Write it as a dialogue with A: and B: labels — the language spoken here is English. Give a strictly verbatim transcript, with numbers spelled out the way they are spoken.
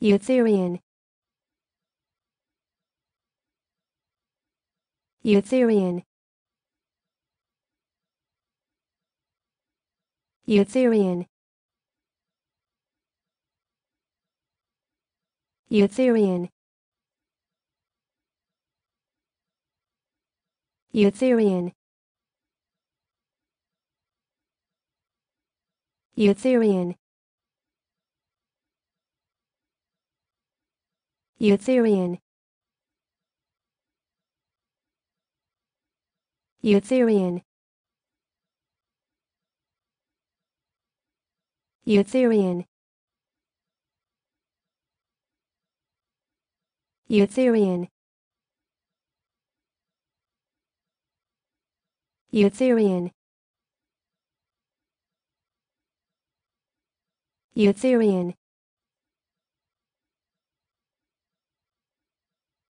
A: Eutherian. Eutherian. Eutherian. Eutherian. Eutherian. Eutherian. Eutherian. Eutherian. Eutherian. Eutherian. Eutherian. Eutherian.